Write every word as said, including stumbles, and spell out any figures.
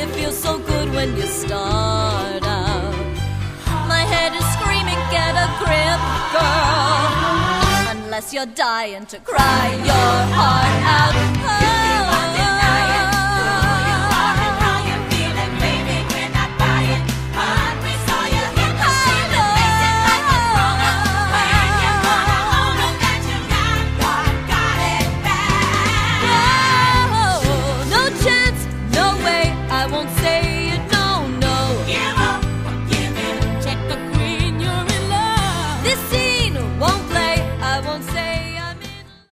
it feels so good when you start out. My head is screaming, get a grip, girl, unless you're dying to cry your heart out.